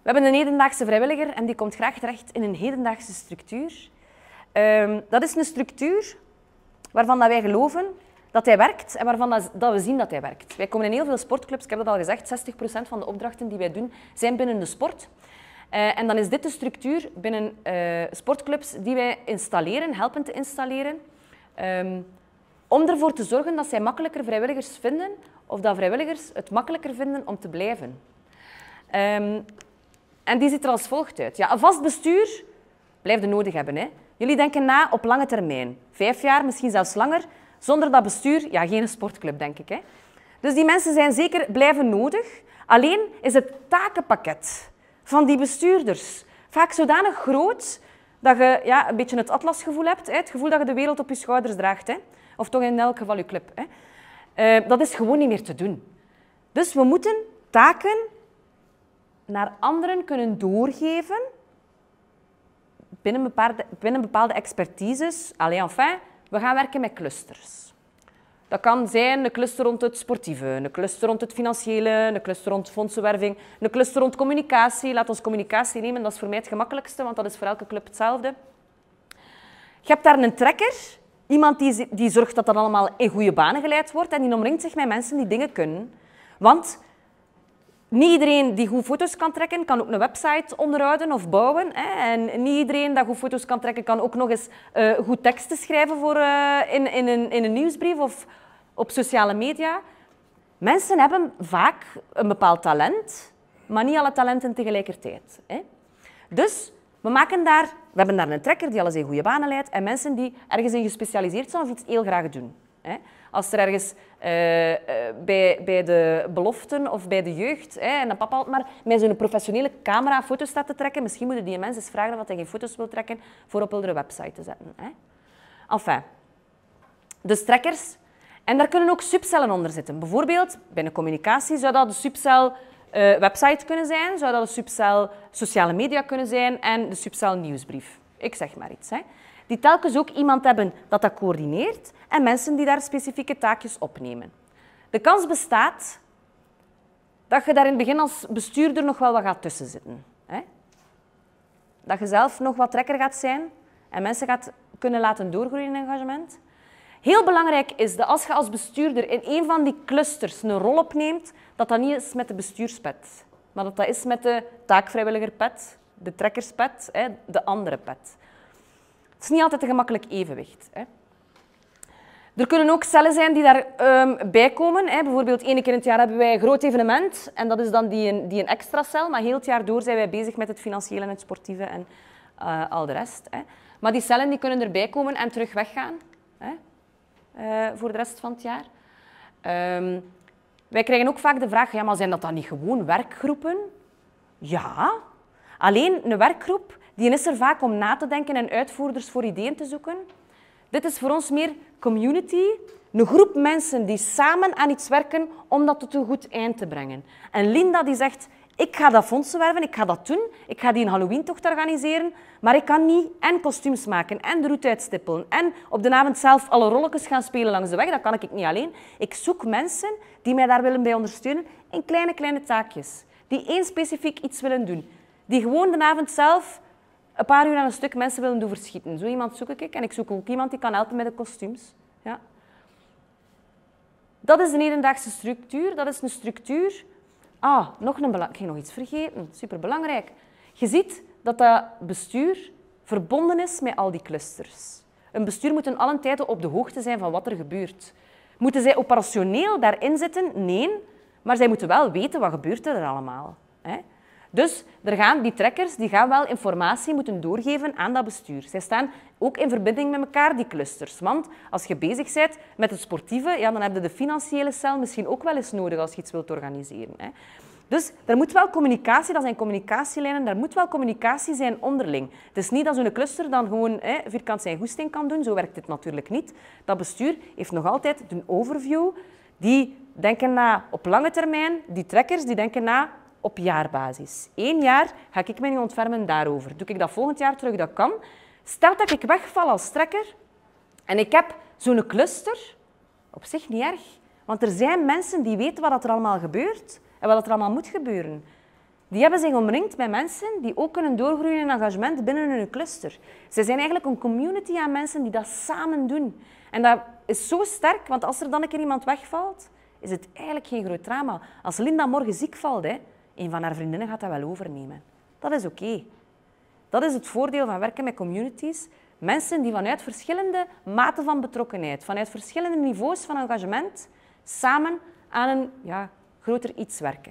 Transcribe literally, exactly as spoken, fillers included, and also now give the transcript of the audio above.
We hebben een hedendaagse vrijwilliger en die komt graag terecht in een hedendaagse structuur. Um, dat is een structuur waarvan dat wij geloven dat hij werkt en waarvan dat, dat we zien dat hij werkt. Wij komen in heel veel sportclubs, ik heb dat al gezegd, zestig procent van de opdrachten die wij doen zijn binnen de sport. Uh, en dan is dit de structuur binnen uh, sportclubs die wij installeren, helpen te installeren, um, om ervoor te zorgen dat zij makkelijker vrijwilligers vinden of dat vrijwilligers het makkelijker vinden om te blijven. Um, en die ziet er als volgt uit. Ja, een vast bestuur blijf je nodig hebben. Hè. Jullie denken na op lange termijn. Vijf jaar, misschien zelfs langer. Zonder dat bestuur, ja, geen sportclub, denk ik. Hè. Dus die mensen zijn zeker blijven nodig. Alleen is het takenpakket van die bestuurders vaak zodanig groot dat je ja, een beetje het atlasgevoel hebt. Hè. Het gevoel dat je de wereld op je schouders draagt. Hè. Of toch in elk geval je club. Hè. Uh, dat is gewoon niet meer te doen. Dus we moeten taken naar anderen kunnen doorgeven binnen bepaalde, binnen bepaalde expertises. Allee, enfin, we gaan werken met clusters. Dat kan zijn een cluster rond het sportieve, een cluster rond het financiële, een cluster rond fondsenwerving, een cluster rond communicatie. Laat ons communicatie nemen, dat is voor mij het gemakkelijkste, want dat is voor elke club hetzelfde. Je hebt daar een trekker, iemand die, die zorgt dat dat allemaal in goede banen geleid wordt en die omringt zich met mensen die dingen kunnen. Want niet iedereen die goed foto's kan trekken, kan ook een website onderhouden of bouwen. Hè. En niet iedereen dat goed foto's kan trekken, kan ook nog eens uh, goed teksten schrijven voor, uh, in, in, een, in een nieuwsbrief of op sociale media. Mensen hebben vaak een bepaald talent, maar niet alle talenten tegelijkertijd. Hè. Dus we, maken daar, we hebben daar een trekker die alles in goede banen leidt en mensen die ergens in gespecialiseerd zijn of iets heel graag doen. Hè. Als er ergens uh, uh, bij, bij de beloften of bij de jeugd, hè, en dan papa altijd maar met zo'n professionele camera foto's staat te trekken, misschien moeten die mensen eens vragen of hij geen foto's wil trekken voor op hun website te zetten. Hè. Enfin, dus trekkers. En daar kunnen ook subcellen onder zitten. Bijvoorbeeld, binnen communicatie zou dat de subcel uh, website kunnen zijn, zou dat de subcel sociale media kunnen zijn en de subcel nieuwsbrief. Ik zeg maar iets. Hè. Die telkens ook iemand hebben dat dat coördineert en mensen die daar specifieke taakjes opnemen. De kans bestaat dat je daar in het begin als bestuurder nog wel wat gaat tussen zitten. Hè? Dat je zelf nog wat trekker gaat zijn en mensen gaat kunnen laten doorgroeien in engagement. Heel belangrijk is dat als je als bestuurder in een van die clusters een rol opneemt, dat dat niet is met de bestuurspet, maar dat dat is met de taakvrijwilligerpet, de trekkerspet, de andere pet. Het is niet altijd een gemakkelijk evenwicht. Hè. Er kunnen ook cellen zijn die daarbij um, bij komen. Hè. Bijvoorbeeld één keer in het jaar hebben wij een groot evenement en dat is dan die een, die een extra cel, maar heel het jaar door zijn wij bezig met het financiële en het sportieve en uh, al de rest. Hè. Maar die cellen die kunnen erbij komen en terug weggaan hè, uh, voor de rest van het jaar. Um, wij krijgen ook vaak de vraag, ja, maar zijn dat dan niet gewoon werkgroepen? Ja, alleen een werkgroep die is er vaak om na te denken en uitvoerders voor ideeën te zoeken. Dit is voor ons meer community, een groep mensen die samen aan iets werken om dat tot een goed eind te brengen. En Linda die zegt, ik ga dat fondsen werven, ik ga dat doen, ik ga die een Halloween-tocht organiseren, maar ik kan niet en kostuums maken en de route uitstippelen en op de avond zelf alle rolletjes gaan spelen langs de weg, dat kan ik niet alleen. Ik zoek mensen die mij daar willen bij ondersteunen in kleine, kleine taakjes, die één specifiek iets willen doen, die gewoon de avond zelf een paar uur aan een stuk mensen willen doen verschieten. Zo iemand zoek ik en ik zoek ook iemand die kan helpen met de kostuums. Ja. Dat is een hedendaagse structuur. Dat is een structuur... Ah, nog een belang... ik ging nog iets vergeten. Superbelangrijk. Je ziet dat dat bestuur verbonden is met al die clusters. Een bestuur moet in alle tijden op de hoogte zijn van wat er gebeurt. Moeten zij operationeel daarin zitten? Nee. Maar zij moeten wel weten wat gebeurt er allemaal. Hè? Dus er gaan, die trekkers die gaan wel informatie moeten doorgeven aan dat bestuur. Zij staan ook in verbinding met elkaar, die clusters. Want als je bezig bent met het sportieve, ja, dan heb je de financiële cel misschien ook wel eens nodig als je iets wilt organiseren. Hè. Dus er moet wel communicatie, dat zijn communicatielijnen, er moet wel communicatie zijn onderling. Het is niet dat zo'n cluster dan gewoon hè, vierkant zijn goesting kan doen, zo werkt het natuurlijk niet. Dat bestuur heeft nog altijd een overview, die denken na op lange termijn, die trekkers die denken na op jaarbasis. Eén jaar ga ik me niet ontfermen daarover. Doe ik dat volgend jaar terug, dat kan. Stel dat ik wegval als trekker en ik heb zo'n cluster, op zich niet erg, want er zijn mensen die weten wat er allemaal gebeurt en wat er allemaal moet gebeuren. Die hebben zich omringd met mensen die ook kunnen doorgroeien in engagement binnen hun cluster. Ze zijn eigenlijk een community aan mensen die dat samen doen. En dat is zo sterk, want als er dan een keer iemand wegvalt, is het eigenlijk geen groot drama. Als Linda morgen ziek valt, hè, een van haar vriendinnen gaat dat wel overnemen. Dat is oké. Okay. Dat is het voordeel van werken met communities. Mensen die vanuit verschillende maten van betrokkenheid, vanuit verschillende niveaus van engagement, samen aan een ja, groter iets werken.